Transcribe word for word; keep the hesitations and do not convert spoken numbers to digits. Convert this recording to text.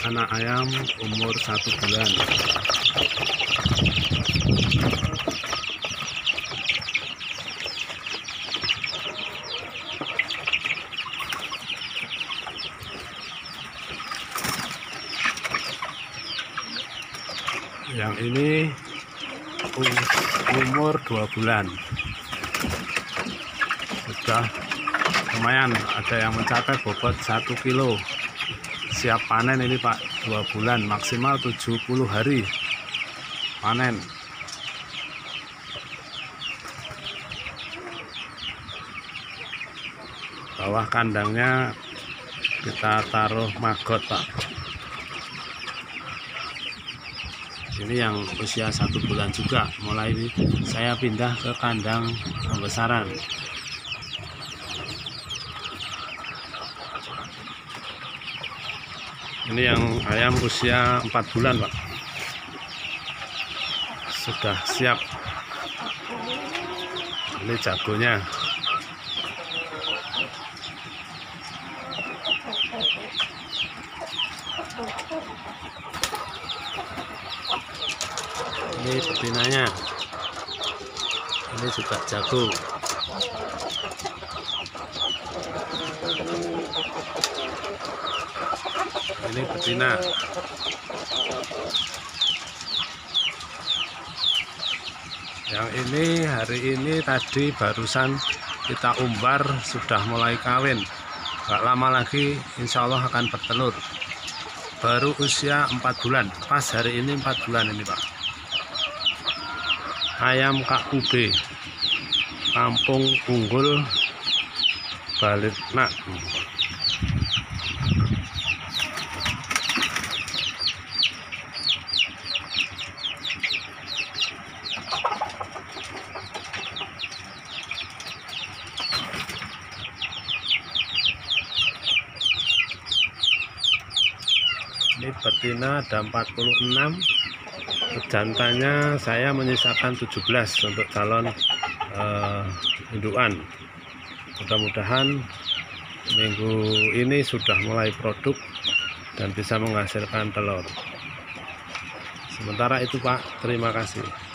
anak ayam umur satu bulan. Yang ini umur dua bulan. Sudah lumayan, ada yang mencapai bobot satu kilo. Siap panen ini Pak, dua bulan, maksimal tujuh puluh hari panen. Bawah kandangnya kita taruh maggot Pak. Ini yang usia satu bulan juga, mulai saya pindah ke kandang pembesaran. Ini yang ayam usia empat bulan Pak, sudah siap. Ini jagonya. Ini betinanya, ini juga jago. Ini betina. Yang ini hari ini tadi barusan kita umbar, sudah mulai kawin. Gak lama lagi insya Allah akan bertelur. Baru usia empat bulan, pas hari ini empat bulan ini Pak. Ayam K U B, Kampung Unggul Balitna. Ini betina ada empat puluh enam, jantannya saya menyisakan tujuh belas untuk calon uh, indukan. Mudah-mudahan minggu ini sudah mulai produk dan bisa menghasilkan telur. Sementara itu Pak, terima kasih.